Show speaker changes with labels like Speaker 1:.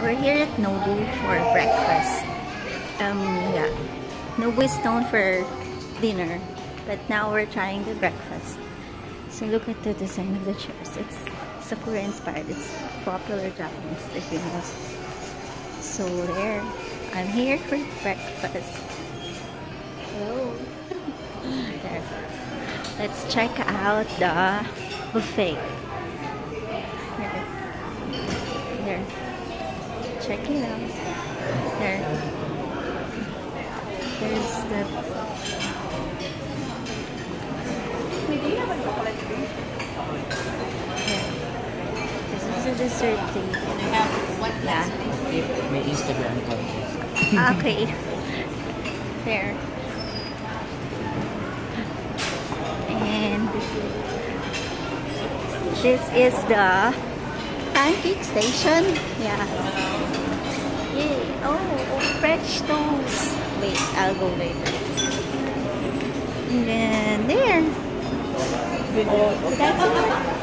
Speaker 1: We're here at Nobu for breakfast. Yeah, Nobu is known for dinner, but now we're trying the breakfast. So look at the design of the chairs. It's Sakura inspired. It's popular Japanese, if you know. So there, I'm here for breakfast. Hello. There. Let's check out the buffet. There. Check it out. There. There's the... This is a dessert thing. Yeah.
Speaker 2: My Instagram account.
Speaker 1: Okay. There. And this is the pancake station. Yeah. Yay. Oh, French toast. Wait, I'll go later. And then there. Oh, that's it.